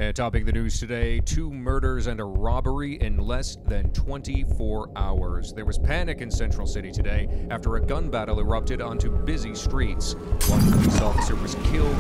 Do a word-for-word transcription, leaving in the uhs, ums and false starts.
And topping the news today, two murders and a robbery in less than twenty-four hours. There was panic in Central City today after a gun battle erupted onto busy streets. One police officer was killed